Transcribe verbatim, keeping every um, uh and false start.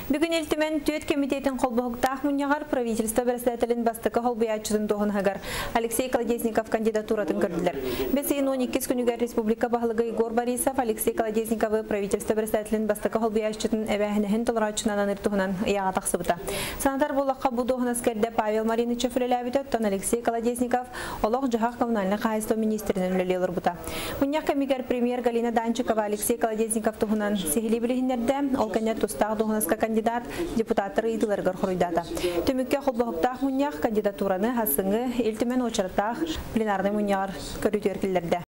Бүгін елтімен түйет комитетін қолбығықтақ мұнияғар правительство председателін бастықы қолбыячыдың доғын ғагар Алексей Колодезников кандидатуратын көрділер. Бесейін он екі күнігер республика бағылығы Игор Борисов Алексей Колодезниковы правительство председателін бастықы қолбыячыдың әбәхінігін тұлырачынан ұртығынан яға тақсыбыта. Санатар болаққа бұл доғын әскерді Павел Мариничев үлеләбіті өттен Алексей Колодезников олық жағақ коммунальны қайысты министрінің үлелелер бұта. Мұнияқ комигер премьер Галина Данчикова Алексей Колодезников тұғынан сехілі білігіндерді ол кәнет тұстағы доғынасқа кандидат депутаттары идыларғар құрыйдата. Төмікке қолбағықтақ мұнияқ кандидатураны хасыңы елтімен очыраттақ пленарны мұнияғар көрі